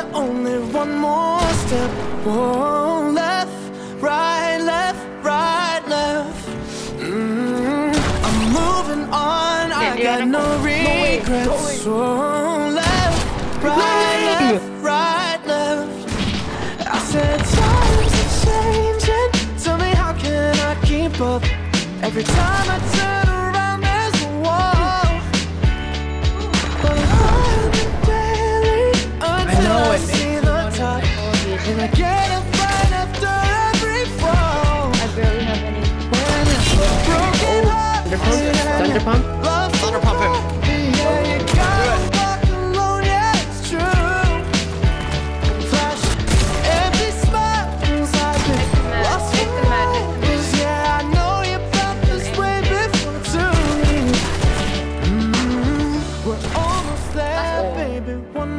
only one more step. Oh, left, right, left, right, left. I'm moving on, I got no regrets. Oh, left, right, left. I said times are changing. Tell me how can I keep up? Every time I turn around there's a wall. But I'm climbing daily until I see the top. And I get up right after every fall. I barely have any. When it's a broken heart, Thunder pump? Thunder pump him. yeah, you gotta walk alone, yeah, it's true. Flash, empty smiles, I've been lost Take the magic. for yeah, I know you felt this way before too. We're almost there, baby. One